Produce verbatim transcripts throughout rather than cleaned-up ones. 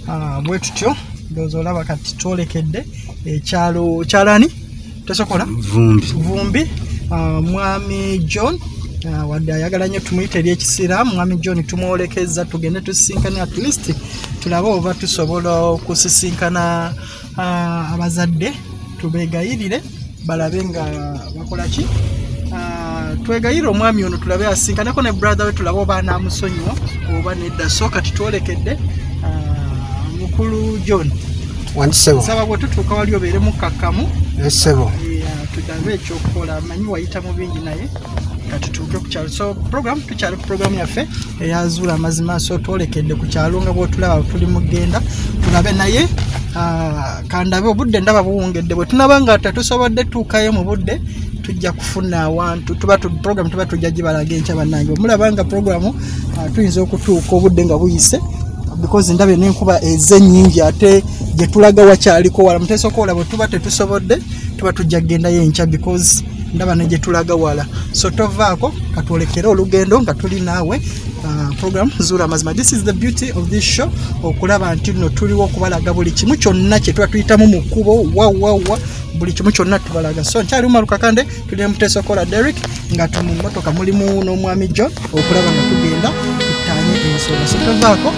ah bwe tutyo ndozo laba kati twolekedde ekyalo kyalani tesokola vumbi vumbi uh, mwami John uh, wadde ayagala nnyo tumuyite eri ekisira mwami John tumwolekeza tugende tusisinkana at least tulabe oba tusobola okusisinkana uh, abazadde tubegayirire balabe nga bakola ki uh, twegayire omwami ono tulabe asinkanako ne brother we tulabe oba anamusonyiwa oba nedda so kati twolekedde uh, mukulu John wansebo saba bwe tutuuka wali obeere mukakkamu esebo tudabe ekyokukola manyi wayita mu bingi naye kati tuuke ku kyalo so program tukyali program yaffe eyazuula amazima so twolekedde ku kyalo nga bwotulaba tuli mugenda tulabe naye kandabe obudde ndaba buwungedde bwe tunaba nga tatusobodde tuukayo mu budde tujja kufuna awantu tuba tu program tuba tujja gibalaga enkya bannange omulaba nga program tuyinza okutuuka obudde nga buyise because ndabe n'enkuba ezennyingi ate gye tulaga wakyaliko wala mutesoko olabo tuba tetusobodde tuba tujja genda yenkya because ndaba ne gye tulaga wala so tovaako katwolekere olugendo nga tuli naawe uh, program zuula amazima. This is the beauty of this show okulaba nti no tuliwo okubalaga buli kimu kyonna kye tuba tuyitamu mu kkubo wawawa buli kimu kyonna tubalaga so nkyali Umaruka Kande tuli Mutesokola Derek nga tumu motoka mulimu n'omwami John okulaba nga tugenda tutanye ensonga so tovaako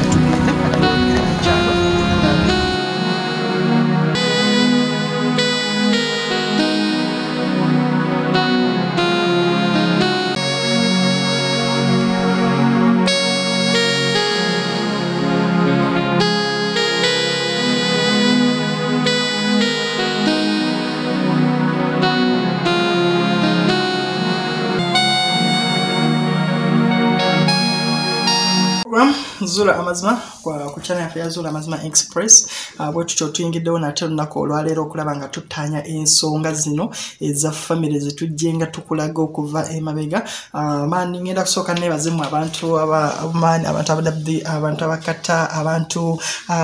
Zula amazima kwa kuchana ya Zula amazima express bwe tutyo tuyingiddewo nate olunaku olwaleero okulaba nga tutanya ensonga zino eza family zetujjenga tukulaga okuva emabega maani ngenda kusooka neebazemu abantu abamanyi abantu abadabbi abantu abakata abantu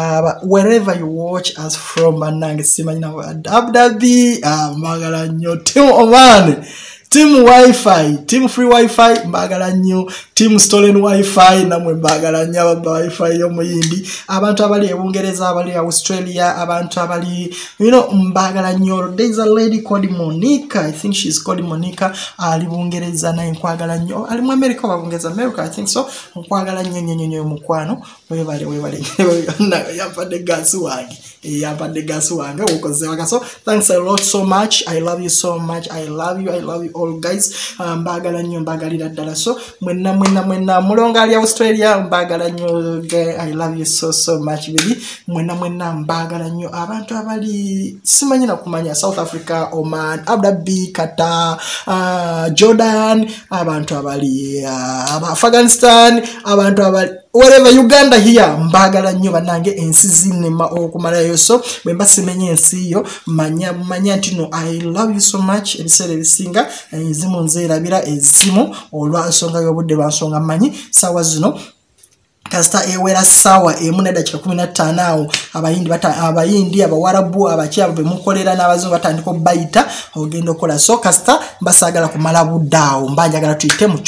wherever you watch us from bannange simanyi nabo abdabbi magala nnyo timu omane Team Wi-Fi, Team Free Wi-Fi, mbagala nnyo, Team Stolen Wi-Fi, namwe mbagala nnyo ababa Wi-Fi y'omuyindi, abantu abali e Bungereza, abali Australia, abantu abali, you know, mbagala nnyo. There is a lady called Monica, I think she's called Monica, ali Bungereza naye nkwagala nnyo, ali mu America oba Bungereza, America, I think so, nkwagala nnyo nnyo nnyo mukwano, webale webale, yampadde gas wange. Yampadde gas wange okoze wakaso. Thanks a lot so much. I love you so much. I love you. I love you all guys. Mbagala nnyo mbagalira ddala so mwenna mwenna mwenna mulonga ali Australia mbagala nnyo. I love you so so much baby. Mwenna mwenna mbagala nnyo abantu abali simanyi na kumanya South Africa, Oman, Abu Dhabi, Qatar, uh, Jordan, abantu abali uh, Afghanistan, abantu abali wherever Uganda here mbagala nnyo banange ensi zinema okumalayo so bwe mbasimenye ensi yo manya manya ntino I love you so much ebiseera ebisinga ezimu nzeerabira ezimu olwansonga y'obudde lwansonga manyi sawa zino kasita ewera sawa emu n'eddakiika kumi na ttaano awo abayindi bata abayindi abawarabu abakyabo be mukolera n'abazungu batandika bayita ogenda okola so kasita basaagala kumala budaawo mbanjagala tuyite mu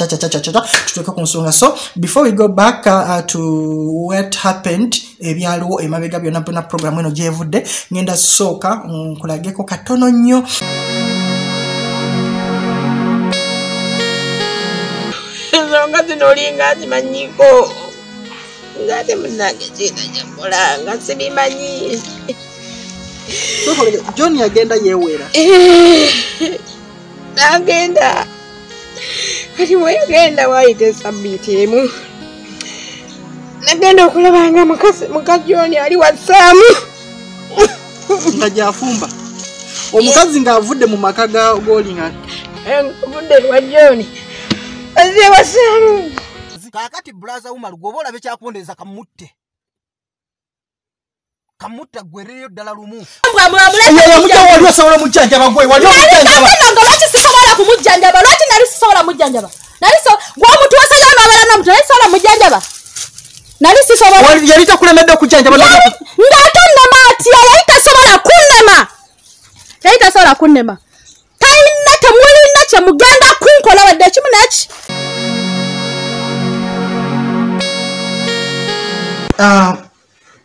cha tutuuke ku nsonga so before we go back uh, to what happened ebyaliwo emabega byonna byonna program eno gyevudde ngenda sooka nkulageko katono nnyo. Ensonga zino olinga zimanyiko ngate munange zina nyakola nga sibimanyi. John yagenda yewera agenda kati wegenda wayita esabbiiti emu nagenda okulabanga muka John ali wasaamu nga gyafumba omukazi ng'avudde mu maka g'olinga avudde lwa John azze wasaamu. Kakati brother Umar goba olabe kyakondeza kamutte kamutta gwereyo ddala lumu mbwa mwamuleka mujja wali osobola mujjanja bagwe wali mujjanja ba nanga lwaki sisobola kumujjanja ba lwaki nali sisobola mujjanja ba nali so gwa omuntu wasajja n'abala na muntu nali sisobola mujjanja ba nali sisobola wali yali takulemedde okujjanja ba ngatonna mati yali tasobola kunnema yali tasobola kunnema tayina temulina kye mugenda kunkola wadde kimu naki. Uh,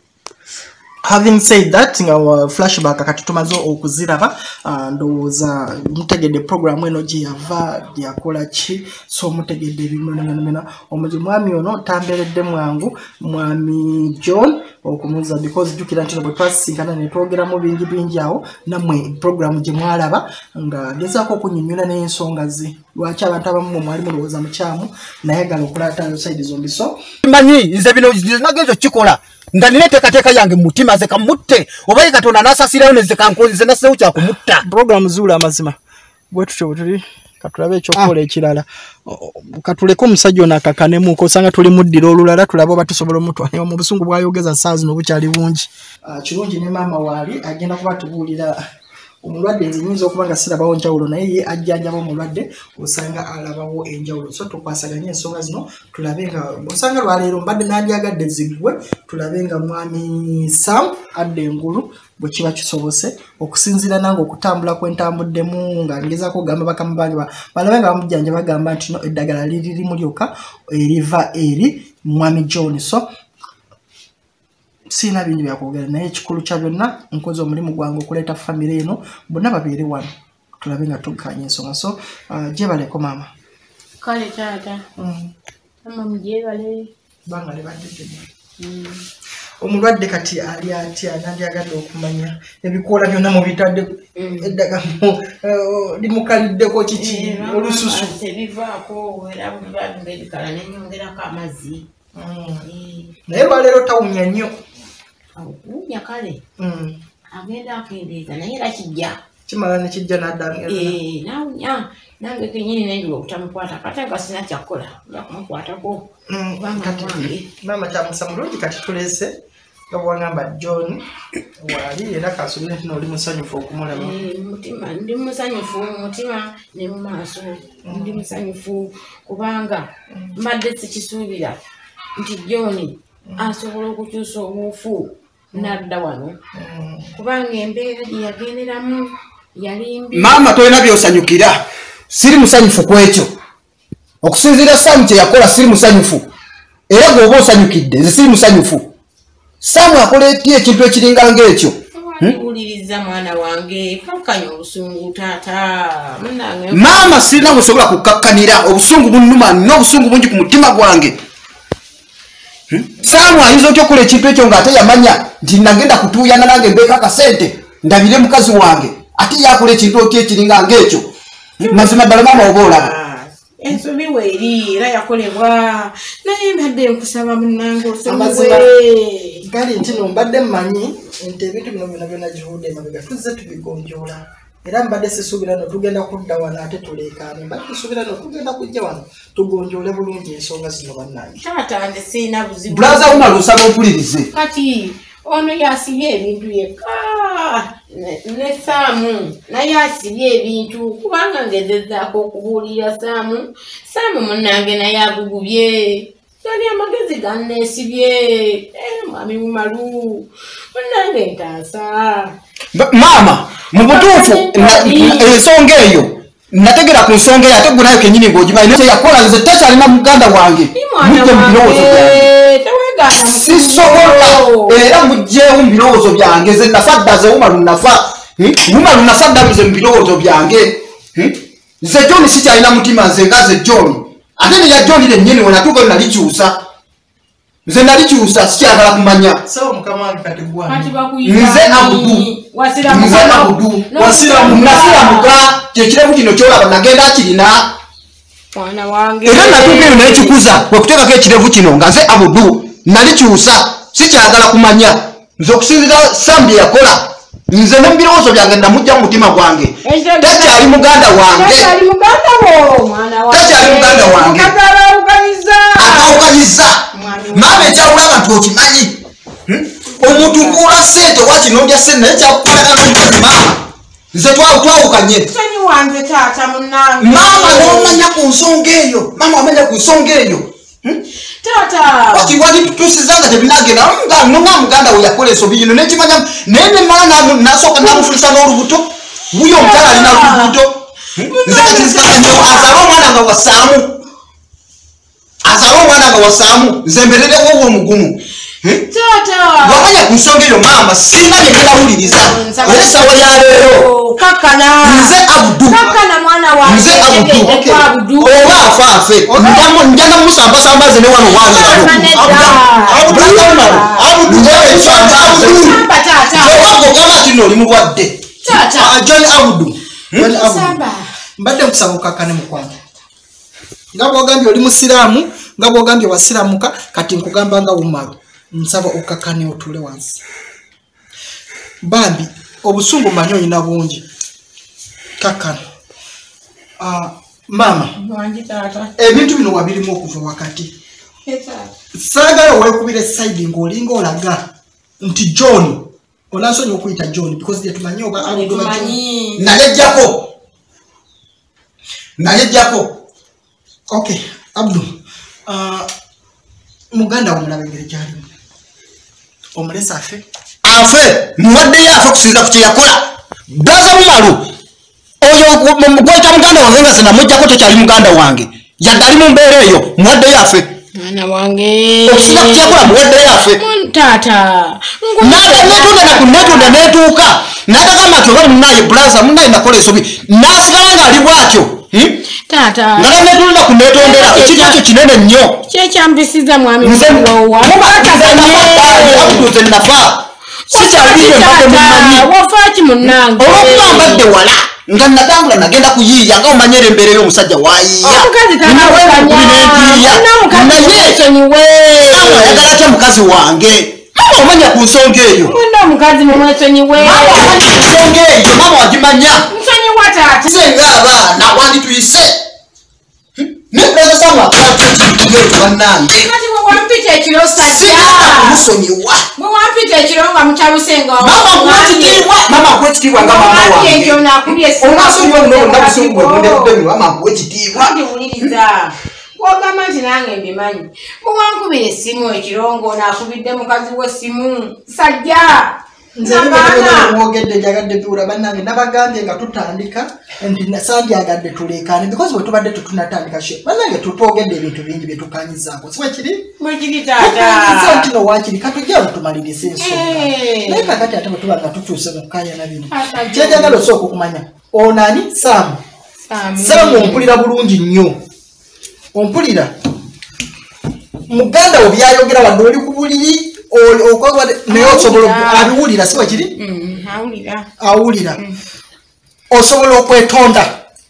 Having said that, nga flashback kati tumaze okuziraba ndowooza mutegedde program eno gye yava yakola ki so mutegedde ebimena omuji mwami ono tamberedde mwangu mwami John okumuza because jukira ntino bwe twasisinkana ne twogeramu bingi bingi awo namwe program gye mwalaba nga gezaako okunyinyula n'ensonga ze lwaki abantu abamu mwali mulowooza mukyamu nayagala okulaata side zombi so mmanyi nze bino nagenzo kikola nga nineteekateeka yange mu mutima ze kamutte oba ye Katonda n'asasirayo ne ze kankonze nasseewo kyakumutta program zuula amazima bwe tutyo tuli katulabe ekyokukola ekirala katuleko omusajja ono akakanemuuko osanga tuli muddira olulala tulaba oba tusobola omutwala mu busungu bwayogeza saa zino bukyali bungi kirungi ne maama waali agenda kuba tubuulira omulwadde nze nyinza okuba nga sirabawo njawulo naye ye ajjanjaba omulwadde osanga alabawo enjawulo so tukwasaganya ensonga zino tulabe nga osanga lwaleero mbadde nandyagadde ziggwe tulabe nga mwami Sam adde engulu bwe kiba kisobose okusinziira nange okutambula kwentambuddemu nga ngezaako okugamba bakama bange balabe nga bamujjanja bagamba nti no eddagala liri limulyoka eriva eri mwami John so sina bingi byakwogera naye ekikulu kya byonna nkoze omulimu gwange okuleeta famire eno bonna babeere wano tulabe nga tukkanya ensonga so gyebaleko maama kale taata ama mugyebale banga lebaddedde omulwadde kati ali atya nandyagadde okumanya ebikoola byonna mubitadde eddaga limukaliddeko kiki olususu ebivaako era bwe bikala nenyongerako amazzi naye lwaleero tawunya nnyo awunya kale agenda akendeeza naye era kijja kimala nekijja naddanga nawunya nange kenyini nenjula okutamukwata kate nga sina kyakkola oja kumukwatako maama kyamusa mulungi kati tuleese nga bwagamba John wali era kasuubire nti nooli musanyufu okumulaba mutima ndi musanyufu mutima ne mu maaso ndi musanyufu kubanga mbadde sikisuubira nti John asobola okukyusa obuufu nadda wano kubanga embeera gye yagenderamu yali mbi maama tolina byosanyukira siri musanyufu ku ekyo okusinziira Saamu kye yakola siri musanyufu era gweoba osanyukidde nze siri musanyufu Saamu akola eti ekintu ekiringa ng'ekyo wuliriza mwana wange kankanya obusungu taata maama sirina busobola kukakkanira obusungu bunnuma n'obusungu bungi ku mutima gwange Saamu ayinza otya okukola ekintu ekyo ng'ate yamanya nti nagenda kutuuyana nange mbeeko akasente ndabire mukazi wange ate yakola ekintu otya ekiringa ng'ekyo mazima ddala maama oba olaba ensobi weeri era yakolebwa naye mbadde nkusaba munnange osobiwe gali nti no mbadde mmanyi nti ebintu bino byonna byonna gihudde emabega tuzze tubigonjoola era mbadde sisuubira no tugenda kudda wano ate tuleekaane mbadde tusuubira no tugenda kujja wano tugonjoole bulungi ensonga zino bannange taata nze siina buzibu bulaza wuma lusaba opulirize kati ono yasibye ebintu yekka ne Saamu naye asibye ebintu kubanga ngezezaako okubuulira Saamu Saamu munnange naye agugubye yali amagezi ganneesibye mwami mumalu munnange ntaasa maama mu butuufu ensonga eyo nategera ku nsonga eyo ate gunayo kenyini ng'ogimanyi kyeyakola nze takyalina muganda wange mujje mu birowoozo byange sisobola era mujjeewo mu birowoozo byange nze nafa ddaze wumalu nafa wumalu nafa ddabuze mu birowoozo byange nze John sikyalina mutima nze nga ze John ate neya John lennyini we natuuka yo nalikyusa nze nalikyusa sikyagala kumanya nze abudu nze abudu nasiramuka kyekiramu kino kyolaba nagenda akirina era natuuka eyo nayekikuza wekuteekako ekirevu kino nga nze abudu nalikyusa sikyagala kumanya nze okusinzira Saamu bye yakola nze ne mu birowoozo byange namujja mu mutima gwange takyali muganda wange takyali muganda wange akawukanyiza maama ekyawula abantu okimanyi omuntu ngula sente wakinondya sente naye kyakukolagana omukazi maama nze twawukanye maama nomanya ku nsonga eyo maama wamanya ku nsonga eyo wakiwali tusizanga tebinagenda nonga muganda we yakola ensobi yino nekimanya naye nemala nasooka namufulisa n'olubuto wuyo omukyala alina olubuto nze kakizikakanyo azale omwana nga wa Saamu azale omwana nga wa Saamu nze mbererewo owo omugumu Tata. Wakanya kusonga yo mama sina ngenda huliriza. Osawa ya lero. Kakana. Nze Abdu. Kakana mwana wa. Nze Abdu. Okay. Abdu. Oba afa afe. Ndamo njana musamba samba zene wano wano. Abdu. Abdu. Samba tata. Wako kama kino limubwadde. Tata. John Abdu. John Abdu. Mbadde kusaba kakane mukwano. Ngabo gambye oli musiramu, ngabo gambye wasiramuka kati nkugamba nga umalo. Nsaba okakane otule wansi. Bambi obusungu manyo ina bungi. Kakana. Ah mama. Mwanji tata. Ebintu bino wabirimu okuva wakati. Tata. Sagala wekubire side ngolingo olaga nti John onasonye okuyita John because they tumanyoga Abdu John. Nalejjako. Nalejjako. Okay, Abdu. Uh, muganda omulabengere kyali. Omulesa afe. Afe, muwadde yafe kusinza ku kyeyakola. Blaza mumalu. Oyo mugweta muganda wange nga sina mujjako tekyali muganda wange. Yagali mu mbeera eyo, muwadde yafe. Mwana wange. Okusinza ku kyeyakola muwadde yafe. Tata. Nada netuuka na kunetunda netuuka. Nada kama kyo bali munaye blaza munaye nakola esobi. Nasigala nga ali bwatyo. Hmm? Tata. Ngala netunda kunetondera ekikyo kinene nnyo. Kye kyambisiza mwami wa. Abuduze nafa. Sija biye mbade mumanyi. Wafa ki munange. Okuba mbadde wala. Nga natambula nagenda kuyiya nga omanyere mbere yo musajja wayiya. Omukazi kana wewe. Naye sonyiwe. Sawa yagala kya mukazi wange. Mama omanya ku nsonga eyo. Mwenda omukazi mwe sonyiwe. Mama omanya ku nsonga eyo. Mama wagimanya. Nsonyiwa tata. Senga abaana wandi tuyise. Nebraza sama akati kiyo wanange. Kati mwe wampita ekiro sajja. Musonyiwa. Mwe wampita ekiro nga mukyalusenga. Mama kwetitiibwa. Mama kwetitiibwa nga mama wange. Mwe ekyo nakubye sima. Onasonyiwa muno ndakusonyiwa munde kudemi mama kwetitiibwa. Ndi wuliriza. Wagamba nti nange mbimanyi. Mwe wankubira essimu ekirongo nakubidde mukazi w'essimu. Sajja. Nze nabana mwogedde jagadde biura bannange nabagambye nga tutandika ndi nasandi agadde tulekane because we tubadde tutunatandika she bannange tutogedde ebintu bingi bye tukanyizaako siwe kiri mwe kiri taata nze ntino wakiri katujja tumaliriza ensonga naye kakati ate bwe tuba nga tutuuse mu kukanya na bino kyejagala osooka okumanya onani Sam Sam ompulira bulungi nnyo ompulira muganda wo byayogera wadde oli ku buliri okwa naye osobola abiwulira siwe kiri awulira awulira osobola okwetonda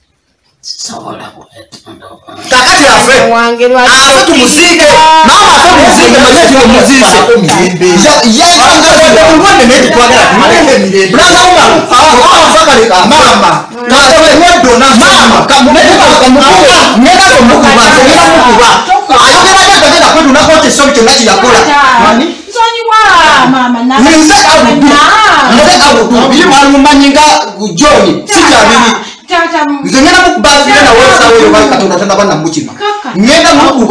kakati afe afe tumuziike mama afe tumuziike manye tumuziise yeyangaaulwadde naye tetwagala tumaleko emirembe braza umalu afakaleka mama kaweddona mama ngenda komukuba ngenda mukuba ayogera gagenda kwedunako kyesobi kyonna kiyakola nze Abdu nze Abdu biri mwali mumanyi nga John sikyabiri nze ngenda mukuba nzire nawe esawa eyo bali katonda tanda bana mukima ngenda mukuba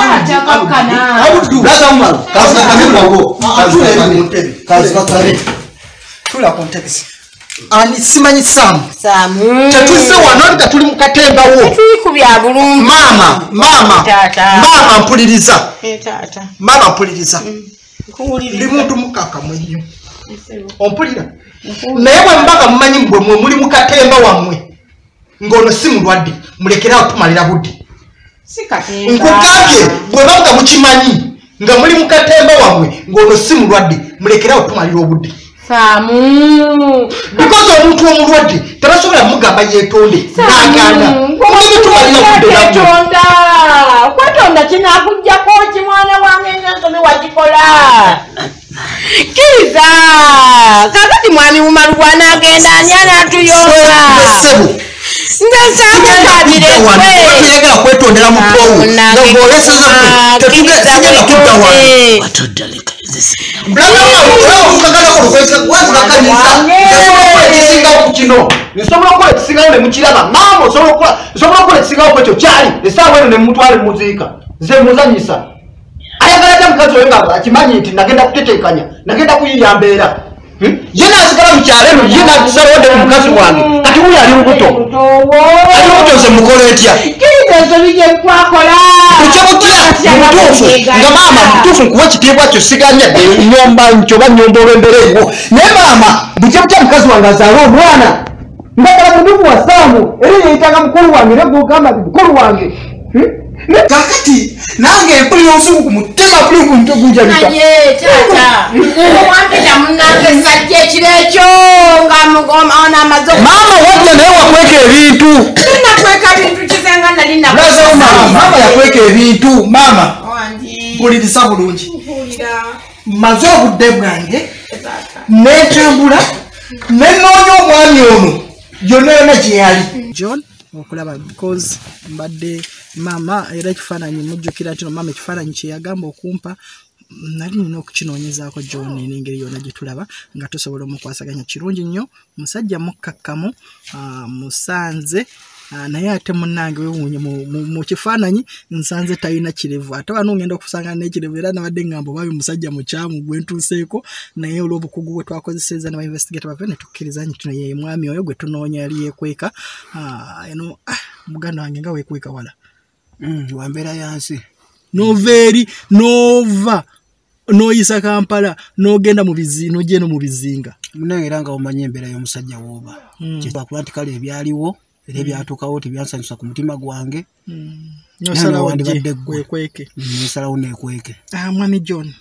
Abdu braza umalu kazikamirawo kazikakale tula kontekisi ani simanyi Sam Samu tetuzze wano nga tuli mu katembawo tuli ku bya bulungi mama mama mama mpuliriza tata mama mpuliriza ndi muntu mukakamu ennyo ompulira naye bwe mbaga mumanyi mbwe mwe muli mukatemba wammwe ng'ono si mulwadde mulekerawo tumalira budde nkugambye bwe baga mukimanyi nga muli mukatemba wammwe ng'ono si mulwadde mulekerawo tumalira obudde Samu because omuntu omulwadde tabasobola mugamba yeetonde n'agaana mulimu tumalira budde kwetonda kwetonda kinakujjako ki mwana wange nsobi wagikola kiriza kakati mwami Umaru bw'anaagenda ani anaatuyonga nze nsaamukabirekwe kwetondera mu powo nga bw'oleseza tetugenda kudda wano watodaleka nsobola okukola ekisingawo ne mukiraba maama osobola okukola ekisingawo kwekyo kyali essaawa eno ne mumutwale muziika nze muzanyisa ayagala ta mukazi oyo nga akimanyi nti nagenda kuteteekanya nagenda kuyiya mbeera yena asigala mu kyalo yena tusalawo de mukazi wange kati uyo ali lubuto ali lubuto nze mukole etya kukyabutya mutuufu nga maama mutuufu nkuwa ekitiibwa kyo siganya nyomba nkyoba nyomba olw'embereewo naye maama bukyabutya mukazi wange azaala omwana ngagala mudufu wa saamu era yeyitanga mukulu wange era gogamba ti mukulu wange kakati nange mpulira obusuku ku mutima buli ku mutwe gunjalika aye tata owampita munange sajja ekiro ekyo nga amaze maama wajja naye wakweka ebintu nakweka bintu kizenga nali maama yakweka ebintu maama mpuliriza bulungi maze obudde bwange netambula nenoonya omwami ono yonna yonna gye yali John okulaba because mbadde mama era ekifaananyi mujjukira tino mama ekifaananyi kye yagamba okumpa nali nina okukinoonyezaako John n'engeri yonna gye tulaba nga tusobola omukwasaganya kirungi nnyo musajja mukkakkamu musanze naye ate munnange wewuunye mu kifaananyi nsanze talina kirevu ate wano ngenda okusanga n'ekirevu era nabadde ngamba oba musajja mukyamu gwe ntuuseeko naye olw'obukugu bwe twakozesezza n'aba investigator bave ne tukkiriza nti tuno ye mwami oyo gwe tunoonya yali yeekweka eno muganda wange nga weekweka wala wambeera yansi nova eri nova noyisa Kampala n'ogenda mu bizinga n'ojja eno mu bizinga munange era nga omanyi embeera y'omusajja wooba kikuba nti kale ebyaliwo era ebyatuukawo tebyansanyusa ku mutima gwange nosalawo gye weekweke nsalawo neekweke mwami John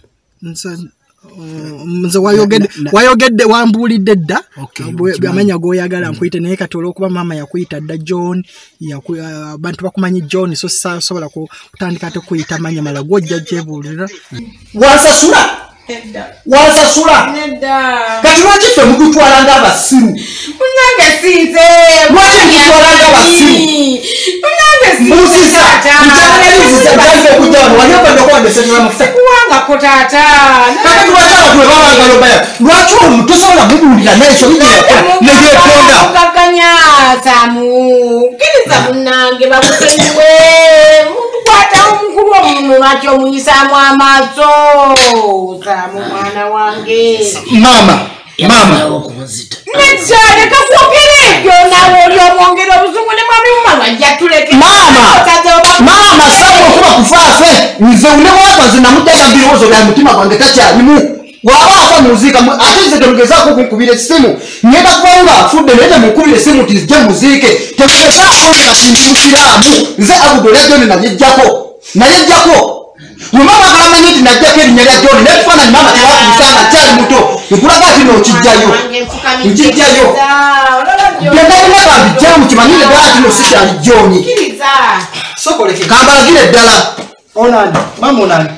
nze wayogedde wambuulidde dda amanya g'oyagala nkuyite naye kati olw'okuba maama yakuyita dda John abantu bakumanyi John so sasobola kutandika ate kuyita manya mala gwojja gyebuulira wansasula wansasula kati lwaki ffe mudutwala ng'abasiru munange sinze lwaki mudutwala ng'abasiru mbuzisa mukyanaliziza gyanze okujja wano wanyobadde okwandesetera mafuta kuwangako taata kakati lwaki abantu bwe babangalobaya lwaki omu tosobola mubuulira n'ekyo nebyetonda mugaganya Saamu kkiriza munnange bakutenyiwe mutukwatawo omukulu omuno lwaki omuyisaamu amaaso Saamu mwana wange maama maama nedda leka kwogera ebyo nawe oli omwongera obuzungu ne mwami mumama ajja tuleke maama maama Saamu okuba kufaafe nze unewaabaze namuteeka birowoozo bya mutima gwange takyalimu waba afa muziika ate nze temugezaako kunkubira essimu nyenda kubanga afudde naye temukubira essimu ti gye muziike temugezaako nze kati ndi musiraamu nze Abudu olya John nayejjako nayejjako wemama agamanye nti najjako erinnya lya John n'ekifaananyi maama tebakumusanga kyali muto nkulaga ati n'okijjayo nkijjayo byendalina kambijjamu kimanyire ddala ati no sikyali John kambalagire ddala onani maama onani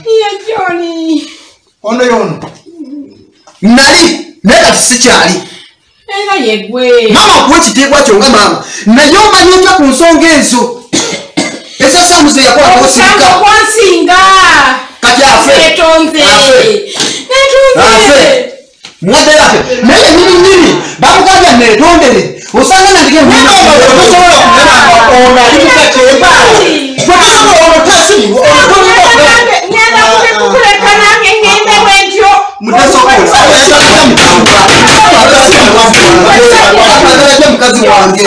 ono yono nali naye kati sikyali era yegwe maama okuwa ekitiibwa kyo nga maama naye omanyi otya ku nsonga ezo eza Saamu ze yakolako osirika kwansinga kati afe netonze afe mwadde afe naye nyini nyini bamugambya neetondere osanga nandike tosobola kulaba ono ali mukatemba ono tasi ngenda kukuleka nange ngende bwentyo mukazi wange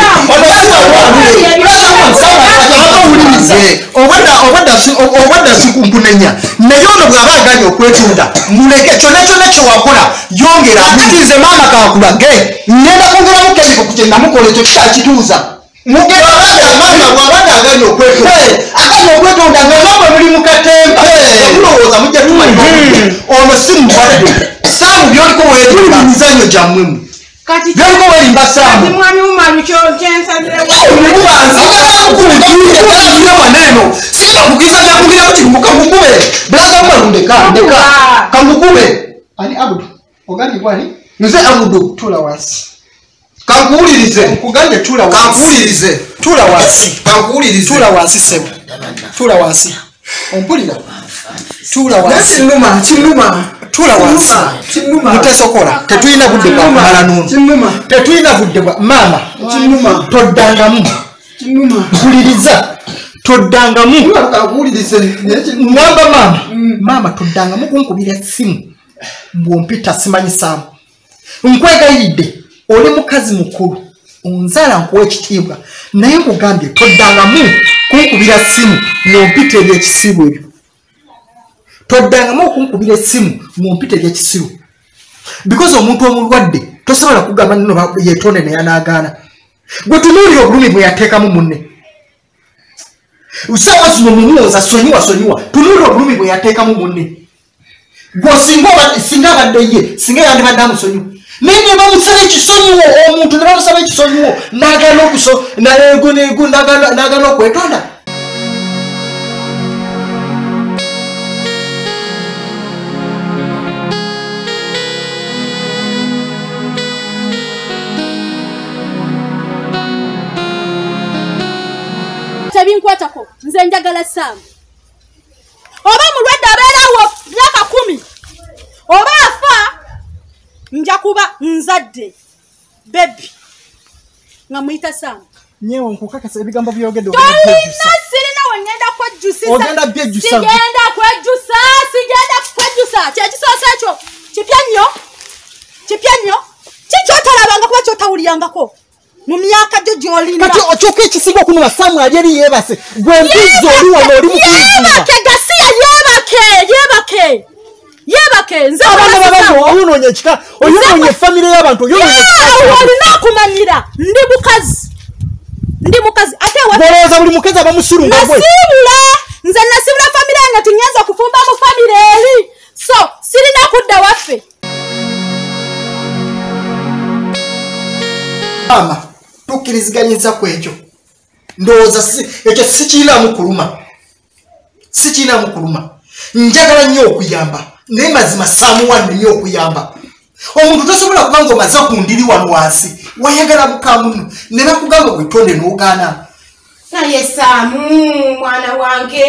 obwadda sikumpunenya naye ono bw'aba aganya okwetunda muleke kyonna kyonna kyewakola yongera kati nze maama kakulage ngenda kwongeramu kemiko ku kye namukola ekyo kikyakituuza bwabadde aganya okwetonda aganya okwetonda nga namwe muli mu katemba okulowooza mujja tumanyi ono si mubadde Saamu byoliko weerimba mizanyo gyammwemu byoliko weerimba Saamu mwami mumalu kyensazirewo waneno sikukiza byakugiramu kirimu kamukube bulaga ndeka ndeka kamukube ani Abudu ogambye gwani nze Abudu tula wansi kankuwulirize nkugambye tula wansi kankuwulirize tula wansi kankuwulirize tula wansi sebo tula wansi ompulira tula wansi kinuma kinuma tula wansi kinuma mutesokola tetuyina budde bwa kumala nunu kinuma tetuyina budde bwa mama kinuma toddangamu kinuma mpuliriza toddangamu kankuwulirize ngamba mama mama toddangamu kunkubira essimu mbwompita simanyi Saamu Nkwegayidde oli mukazi mukulu onzala nkuwa ekitiibwa naye nkugambye toddangamu kunkubira essimu mumpita ebyekisiru ebyo toddangamu okunkubira essimu mumpita ebyekisiru because omuntu omulwadde tosobola kugamba nno yeetonde naye anaagaana gwe tunuulira obulumi bwe yateekamu munne usawa zino mumuoza sonyiwa sonyiwa tunuulira obulumi bwe yateekamu munne gwe singa abadde ye singa yandibadde amusonyiwa naye ne bamusaba ekisonyiwo omuntu ne bamusaba ekisonyiwo n'agaana okwetonda tebinkwatako nze njagala Sam oba mulwadde abeerawo myaka kumi oba afa nja kuba nzadde bebi nga muyita Sam nyewe nkukakasa ebigambo byogedde tolina sirina wengenda kwejjusiza ogenda byejjusa sigenda kwejjusa sigenda kwejjusa kyekisoose ekyo kipya nnyo kipya nnyo kikyotalabanga kuba kyotawulirangako mu myaka gyo gy'olina kati okyuka ekisinga okunula Samu ali eri yeebase gwe mbizi oli wano oli muyeebake gasiya yeebake yeebake yeebake nze abaana babantu oyonoonye ekika oyonoonye famire y'abantu oyonoonye olina okumanyira ndi mukazi ndi mukazi ate bolowooza buli mukazi abamusirunga gwe nasiibula nze nasiibula famire yange tingenza kufumba mu famire eri so sirina kudda waffe ama tukkiriziganyizza ku ekyo ndowooza ekyo sikiinaamu kuluma sikiinaamu kuluma njagala nnyo okuyamba naye mazima saamuwa nnyo okuyamba omuntu tosobola kuba nga omaze ku ndiri wano wansi wayagala mukamuno ne bakugamba gwetonde n'ogaana naye Saamu mwana wange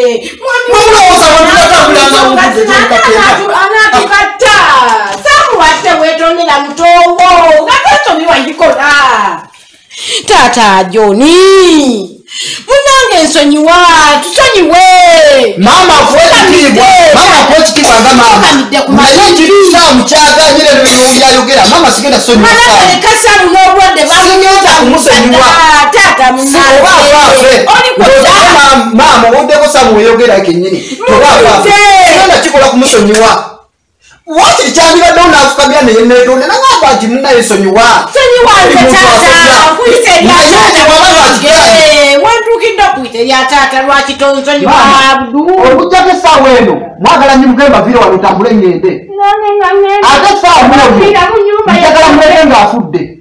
anatukatta Saamu watte wetondera mutowo gatotomi wagikola taata Joni munange nsonyiwa tusonyiwe mama afuekitiibwa mama afuekitiibwa nga mama naye ekiri Saamu kyaganyire yayogera mama sigenda sonyiwa manaleka Saamu n'obwadde sigenda kumusonyiwa taata munange mama owoddeko Saamu weyogera kenyini tobaasigenda kikola kumusonyiwa wakiri kyandibaddewo n'afukabya naye neetonde nagamba nti munaye sonyiwa wentukidde okuyita erya taata lwaki tonsonyiwa okujjako essaawa eno mwagala nyimugemba vire wano tambule ngende ate essaawa oyo njagala muleke ng'afudde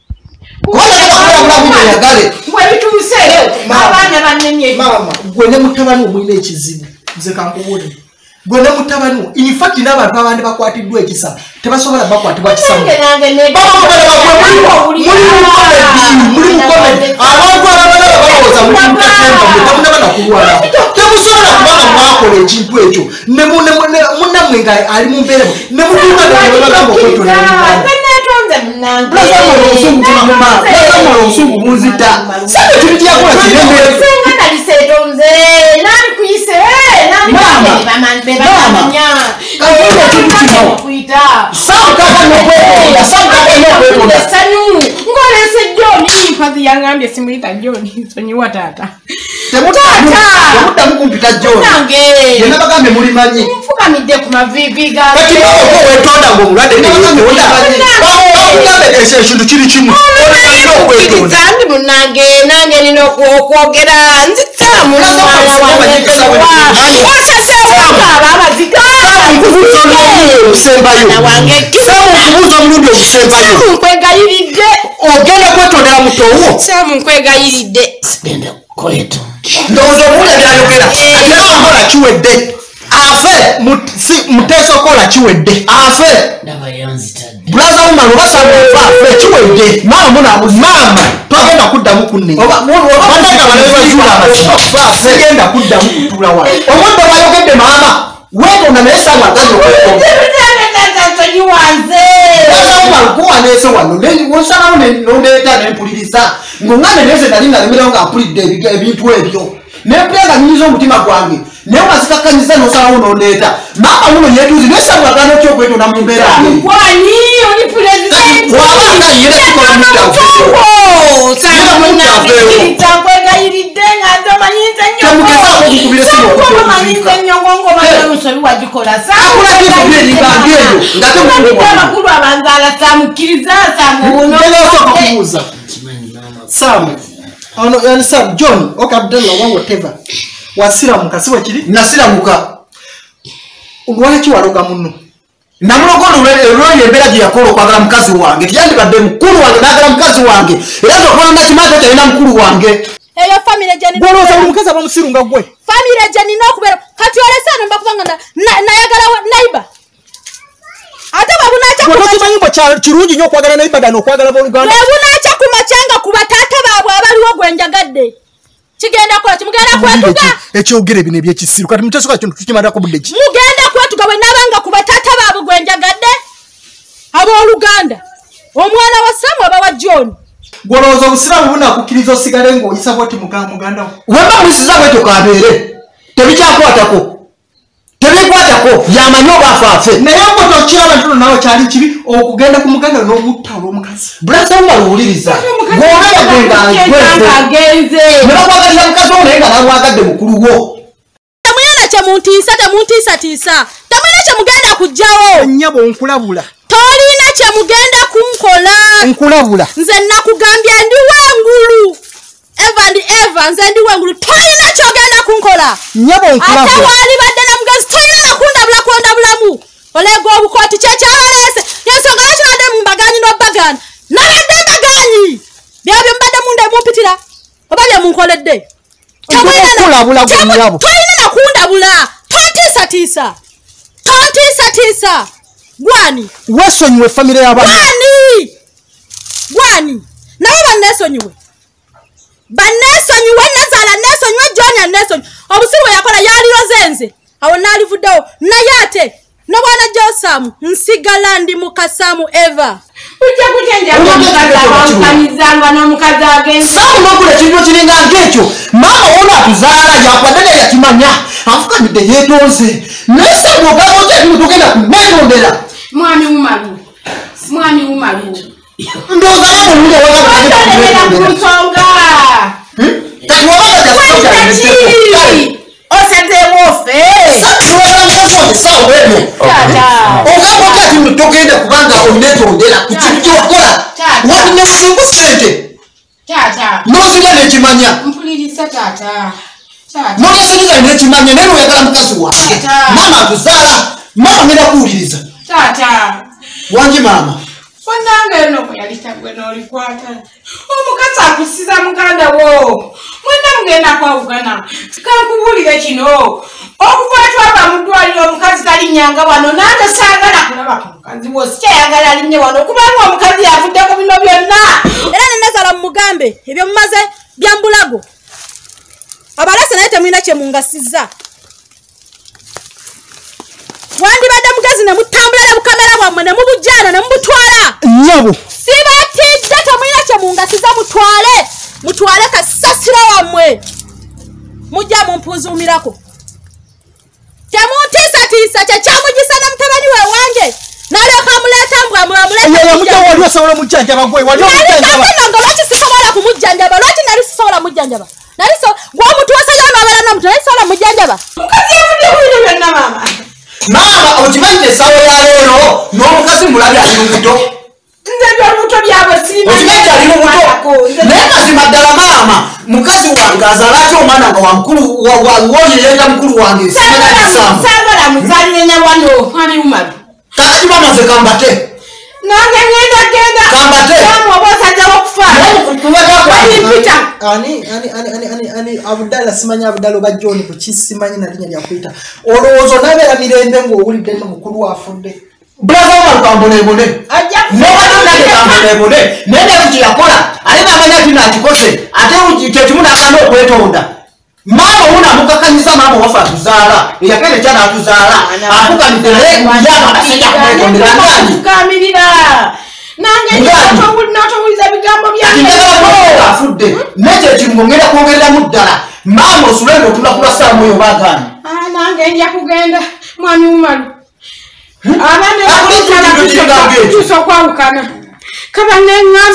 yagale webituuse abaana bannemye mama gwe ne mutabani omulina ekizibu nze kankuwulire gwe ne mutabani infact n'abantu abandi bakwatiddwa ekisa tebasobola bakwatibwa kisamu muli mukomedi abantu ababala balowooza mulimukatemba mutamuna banakulwala temusobola kubanga mwakola ekintu ekyo munnammwe nga ali mu mbeera ne mutuukaebagamba okwetolaaaaaala obusungu bunzita sabe kintu kyakola kirembe ngolese Joni mpazi yangambye simuyita Joni sonyiwa taata temuddamu kumpita Joni yena bagambye mulimanyi nfukamidde ku mavivi kati baoko wetonda ng'omulwadde nebagambe ese ekintu kiri kimu ndi munange nange nina okwogera nzitamu mwana wangeokubuuza omulundi ogusembayo nkwegayiridde ogenda kwetondera mutowo Saamu nkwegayiridde ndowooza omuwulya byayogera akola kiwedde afe muteesokola kiwedde afe bulaza mumano basamufa afe kiwedde mama mama twagenda kuddamu kunnesigenda kuddamu kutula wa omudde bayogedde mama wetonda naye Saamu agazi kuwaneese wano osalawo nondeeta nempuliriza ngongane neze nali nalemerawo nga mpulidde ebintu ebyo nempulira nga nyinyiza omutima gwange naye mazikakanyiza nosalawo nondeeta mama muno yetuuzi naye Saamu agana okyokwetonda mu mbeera kwani olipule wabanga yera kikola mutafu sana munakiriza kwegayiride nga tomanyinza nyongo manyinza nyongo ngoma n'omusobi wagikola amakulu abanzaala samukiriza samubunokubuuza Sam ono yani Sam John okay Abdullah wa whatever wasiramuka siwe kiri nasiramuka lwaki waloga muno namulogono lwe embera gye yakola okwagala mukazi wange tiyandibadde mukulu wange n'agala mukazi wange era zokola nakimato kyalina mukulu wange eyo famire jeni gwolooza omukazi abamusirunga gwe famire jeni n'okubeera kati olesano mba kubanga nayagala naiba ate babunacha kirungi nnyo okwagala naiba gano okwagala booluganda webunacha ku macanga ku bataata baabwe abaliwo gwe njagadde kigenda kola kimugenda kwetuga ekyogere ebino ebyekisiru kati mutesoka kintu tukimalako budde ki mugenda kwetuga bwe nabanga ku bataata baabwe gwe njagadde abooluganda omwana wa Samu aba wa John gwolooza obusiraamu bunakukkiriza osigale ng'oyisa bwoti muganda wo wemba mulisiza bwetyo kabeere tebikyakwatako tebikwatako yamanyi oba afaafe naye ngo tokiraba ntuno nawe kyali kibi okugenda ku muganda n'obutta olw'omukazi bulasa waluwuliriza agenze nebakwagalira mukazi wo naye nga namwagadde mukulu wo temuyina kyemuntiisa temuntiisatiisa temuyina kyemugenda kugjawo nnyabo nkulabula tolina kyemugenda kunkola nkulabula nze nakugambye ndi wengulu eva ndi eva nze ndi wengulu tolina kyogenda kunkola nnyabo nkulabula ate waalibadde na mugazi tolina nakundabula kwondabulamu olega obukooti kyekyabaleese yensonga lwaki badde mu mbaganyi n'obbagana nabadde mbaganyi byabyo mubadde munda mumpitira oba byemunkoledde tolina nakundabula tontiisatiisa tontiisatiisa gwani wesonyiwe famire y'abantu gwani gwani nabo banneesonyiwe banneesonyiwe nazaala neesonyiwe jonya neesonyiwe obusiru bwe yakola yaliroze nze awo naalivuddewo naye ate nobwana Josamu nsigala ndi mukasamu eva ujja kutenja omukazi abamukamizanga n'omukazi agenza Samu nokula kintu kiringa ng'ekyo maama wona atuzaala yakwadde naye yakimanya afukamidde yeetonze naye Samu ogamba otya ebimu togenda kunneetondera mwami wumalu mwami wumalu ndowooza namulungi otolerera ku nsonga osazeewofe ogamba otya kintu togenda kubanga onneetondera ku kintu kyokola watunye musungu sente n'oziga nekimanya mpuliriza taata n'ogasiriza nekimanya naye noyagala mukazi wange maama atuzaala maama ngenda kuwuliriza taata wangi maama onange eno bwe yali tagwe n'olikwata omukazi akusiza muganda wo mwena mugenda kwawugana kankubuulire kino okuva twava mu ddwaliro omukazi talinyanga wano nange saagala kulaba ku mukazi wo sikyayagala alinye wano kubanga omukazi yavuddeko bino byonna era nenazaala mumugambe ebyo mumaze byambulago abalasa naye temulina kyemungasiza wandibadde mugazi ne mutambula ne bukamera bwammwe ne mubujjaana ne mubutwala nnyabo sibatidde temulina kyemungasiza mutwale mutwale kasasiro wammwe mujja mumpuzuumirako temuntiisatiisa kyekyamugisa ne mutabani we wange nalyoka muleeta mbwamwamuleta wali osobola omujjanjaba gwe wali omujjanjaba nga lwaki sisobola kumujjanjaba lwaki nali sisobola mujjanjaba nali gwomuntu wasayo nabeera nomuntu nali sisobola mujjanjaba mukazi yavudde bwino byonna maama maama okimanyi esawo ya leero n'omukazi mulabye ali lubuto nze byolubuto byabwe okimanyi ali lubuto naye mazima ddala maama mukazi wange azaala atya omwana nga wamukulu woyeyeta mukulu wange saagala muzaalire nyawano mwami wumalu kakati maama nze kambate nange ngenda genda kambate samu oba osajja wokufa walipita ani ani ani ani ani ani Abdallah simanyi Abdallah oba John ku kisimanyi na linnya lyakuyita olowooza onabeera mirembe ng'owulidde no mukulu wafudde bravo balukambonebone nobanonage kambonebone naye naye kyeyakola ate namanya ati nakikoze ate kyekimu nagana okwetonda maama wuna amukakanyiza maama wafe atuzaala eyakera ekyana atuzaala akukanidde naye yana abasajja kumwetondera nani tukamirira nange natowuliza bigambo byange afudde nekyo ekimu ngenda kwongereramu ddala maama osule ng'otulakulwa Samu oyo baagaana nange nja kugenda mwami wumalu abaana okwawukana kaba neng'ambe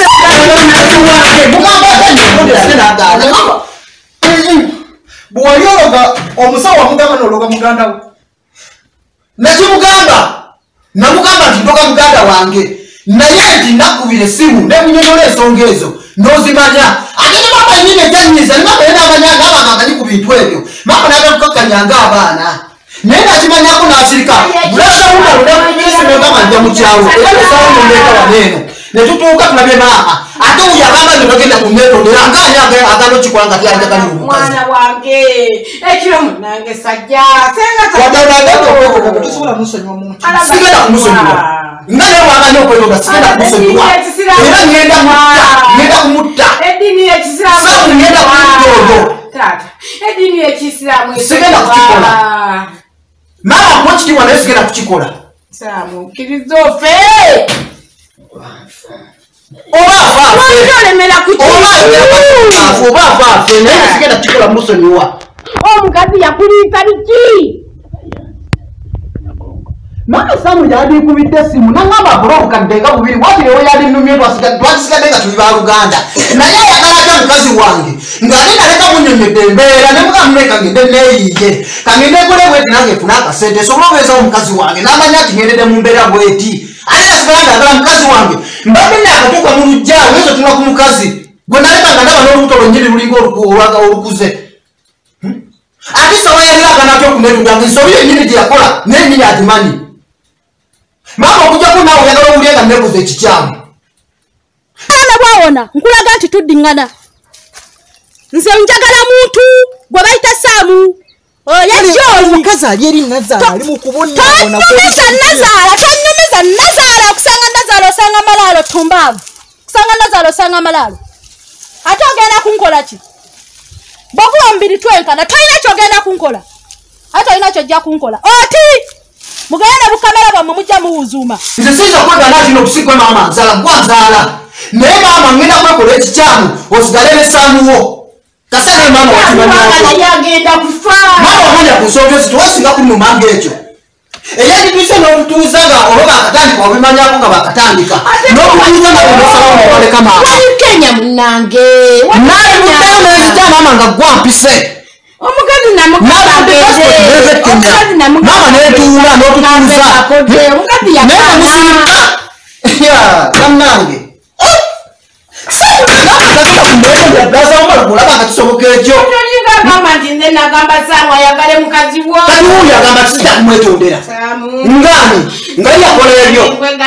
bw'oliologa omusawo wamugamba n'ologa muganda we nakimugamba namugamba nti ndoga muganda wange naye nti nakubira essimu nemunyonola ensonga ezo n'ozimanya ate ne mama nyine ejanyiza ne mama yena amanya ng'abantu agali ku bintu ebyo mama n'agakukakkanya ng'abaana naye nakimanyako n'asirika bulasawuna lunakumiisinogamba nja mu kyalo era nesawo nondeeta waneeno ne tutuuka tulabye maama ate uyo agamba nti nogenda kumwetondera ngaani agala okikola nga tyajagali omukazi mwana wange ekiro munange sajja sengasigenda kumusonyiwa nga naye wamanya okwetonda sigenda kumusonyiwa era ngenda mutta ngenda kumutta eddiini y'ekisiraamu ngenda kumutoodo eddiini y'ekisiraamu sigenda kukikola maama kuwa ekitiibwa naye sigenda kukikola kkiriza ofe oba afaafe naye sigenda kukikola musonyiwa omukazi yakuliisa biki mama samu yandikubidde essimu nangamba bula obukaddenga bubiri watirewo yandinumye twakisigadde nga tuli baluganda naye ayagala atya mukazi wange ng'ate naleka munyonyedde embeera ne mukamuleka ngende neeyiye kangende ekole bweti nange efune akasente esobola obeezawo mukazi wange n'amanya ati ngendedde mu mbeera bweti ate nasigala ng'agala mukazi wange mbadde naakatuuka mu lujjaawo ezo tuna ku mukazi gwe naleka nga ndaba n'olubuto lwennyini lulinga olukuze ate sawa yali agana atya okuneetundanga ensobi yennyini gye yakola n'ennyini agimanyi mama okujjako naawe oyagala owulye nga nebuza ekikyamu ana bwawona nkulaga nti tuddiŋŋana nze njagala muntu gwe bayita saamu omukazi ali eri nazaala ali mukubonnyumiza nazaala tonyumiza nazaala okusanga nazaala osanga malaalo tumbaavu okusanga nazaala osanga malaalo ate ogenda kunkola ki bwokuba mubiri twenkana tolina kyogenda kunkola ate olina kyojja kunkola oti mugenda bukamera bwammwe mujja muwuzuuma nze siyinza kwegana kino okusigwe maama nzaala gwanzaala naye maama ngenda kwekola ekikyamu osigale nesaamuwo kasanaye maama wakimanyaagenda kufa maama wamanya ku nsonga ezo tewasinga kunnumanga ekyo eyagituuse n'obutuuza nga oba bakatandika obimanyako nga bakatandika n'obutuuza nga bwenosalawo nobaleka maama kenya munange naye muddayo nezija maama nga gwampise omukazi mama netuula n'otutuuza naye namusimika kannange kulaba nga kisoboka ekyo nti nze nagamba saamu ayagale mukazi wo kati wuuli agamba sijja kumwetondera ngani nga yakola ebyo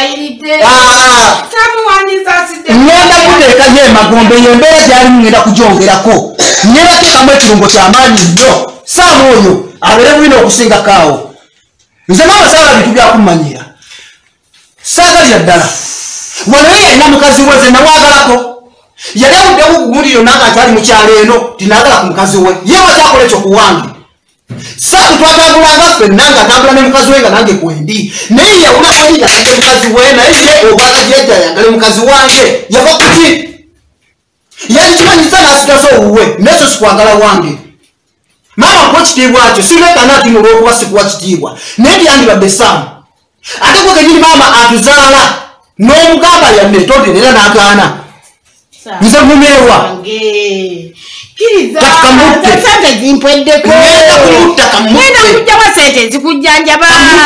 ngenda kuteekayo emagombe eyo embeera gyalimu ngenda kugyongerako ngenda teekamu ekirungo kyamaanyi nnyo saamu oyo abeere bulina okusingako awo nze maama saala bintu byakumanyira saagalira ddala wanaye yalina mukazi we ze nawaagalako yali awuddewo okuwulira nanga akyali mukyalo eno tinaagala ku mukazi we ye wakyakola ekyo ku wange saatu twatambulanga ffenna nga atambula ne mukazi we nga nange kwendi naye yawula kweyiyagade mukazi we naye ye obwagajyejja yagale mukazi wange yava kuki yali kimanyisa n'asitasa owuwe nekyo sikwagala wange maama kuwa kitiibwa kyo sirekana ati olw'okuba sikuwa kitiibwa naye byandibadde saamu ate gwe kenyini maama atuzaala n'omugamba yanneetonderera n'agaana nze mumeewa kujjawa sente ezikujjanjaba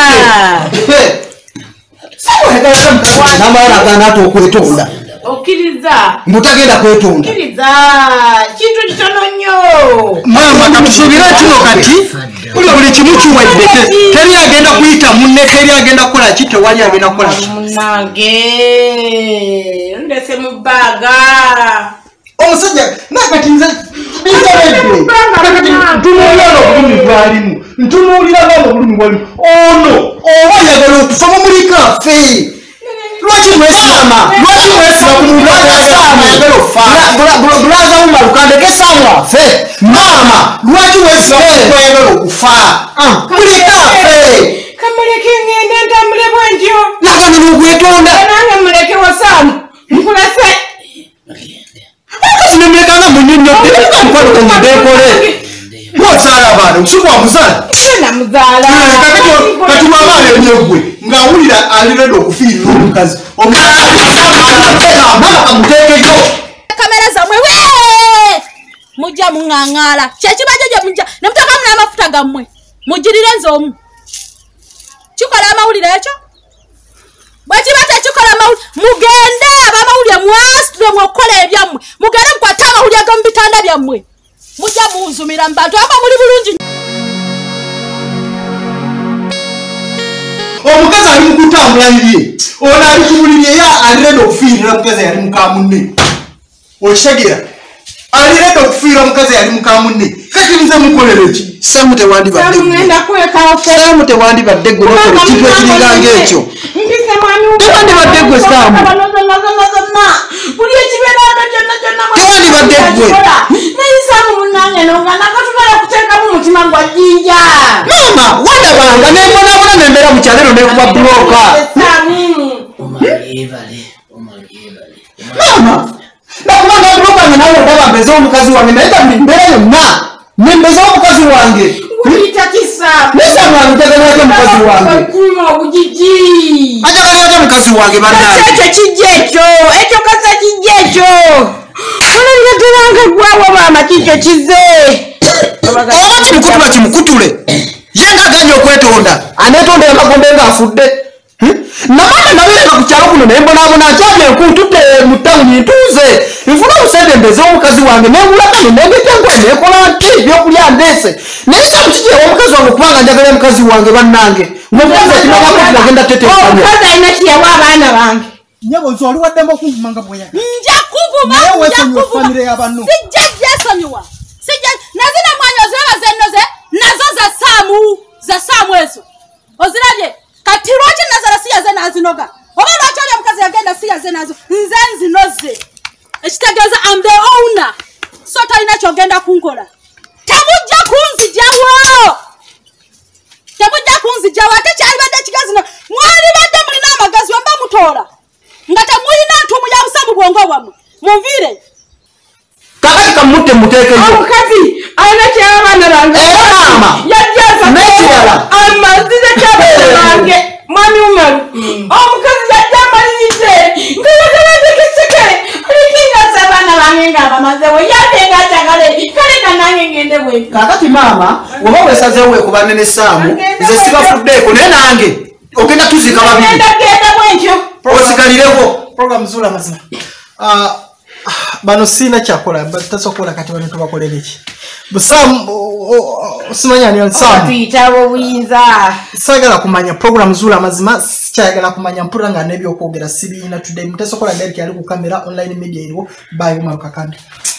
namala nagaana ati okwetonda okkiriza mbutagenda kwetonda okkiriza kintu kitono nnyo maama kamusuubira kino kati buli kimu kiwedde teri agenda kuyita munne teri agenda kukola ki tewali agenda kukola ki munange ndese mu bbaaga omusajja nakati nze ntunuulira obulumi bwalimu ntunuulira nga obulumi bwalimu ono oba yagala okufa mumulikafe lwaki mwesiama lwaki mwesiamabulaza wumalukandeke saamu afe maama lwaki wesiayagala okufa mulikafe kamuleke ngende ntambule bwentyo nagana nogwetonda nange muleke wasaamu nkulase akazi nemulekanga munyonyodemukwalukanyidekole mwozaala abaana omusuku wamuzaala namuzaala kati wabaana ebyegwe ngawulira aliredo okufiirira omukazi omuteekeyo kamera zamwe we mujja muŋŋaŋaala kyekibajo gye mujja nemutakamu n'amafuta gammwe mugirire nze omu kikola amawulire ekyo bwe kiba tekikola amawulire mugende abamawulire mwasitule mwekola ebyammwe mugende mukwate amawulire g'omu bitanda byammwe mujja muwuzumira mu bantu aba muli bulungi omukazi ali mukutambulanirie ono ali kubuliri eya aliredo okufiirira omukazi yali mukamunne okitegeera aliredo okufiirira omukazi yali mukamunne kati nze mukolera eki samu tewandibaddesamu tewandibadde gonokole kintu ekiringa ng'ekyo tewandibadde gwe samu tewandibadde gwe mama wandabanga nembonabona nembeera mukyalero nekuba buloka mama nakubanga bulokanga nawe ndaba mbeze omukazi wange naye tabuli mbeera yonna nembeze omukazi wange nesamu anjagalirako omukazi wange anjagalirako omukazi wange ekyo kijja ekyo ekyo kasa kijja ekyo olabirateranga gwawo maama kikyo kize oba kimukutula kimukutule ye nga aganye okwetonda aneetonda emagombe ng'afudde namama naweereka ku kyalo kuno naye mbonaabona akyamya enkuntudde mu tawuni ntuuze nfuna obusente mbeze omukazi wange nengula kano nengetengoe nekola nti ebyokulya ndeese naye samu kikirewa omukazi wange okubanga njagala mukazi wange bannange ngaomukazi akimagako tinagenda teteomukazi alina kiyawa abaana bange nyabozi oli waddemu okunvuma nga bweyagala nja kuvuma nja kuvuma sijja jesonyiwa sijja nazina mwanya oziraba zennoze nazo za saamu za saamu ezo ozirabye kati lwaki nazala siyaze nazinoga oba lwaki oli omukazi yagenda siyaze nazo nze nzinoze ekitegeeza am the owner so talina kyogenda kunkola temujja kunzijawo temujja kunzijawo ate kyalibadde kigazi no mwalibadde mulina amagazi wemba mutoola nga temulina ntumu ya busa mu bwongo bwammwe munviire kakati kamutte muteekeyo omukazi alina kyabaana bange yajjaza amazize kyabaana bange mwami umaru omukazi yajja amalirize ngayagalatekeseke alikingaza abaana bange ngaabamazewo yadde ngakyagale kale kanange ngende bwe kakati maama oba weesazeewo ekuba nene saamu nze sibafuddeeko naye nange ogenda tuzika babiri genda bwentyo osigalireko program zula mazima bano sina kyakola tasokola kati bano tubakolera iki busam osimanya ni ansam tuyitabo buyinza sagala kumanya program zula mazima kyagala kumanya mpura nga nebyo okwogera sibina today mutasokola ndali kyali ku kamera online media iriwo bayo makakande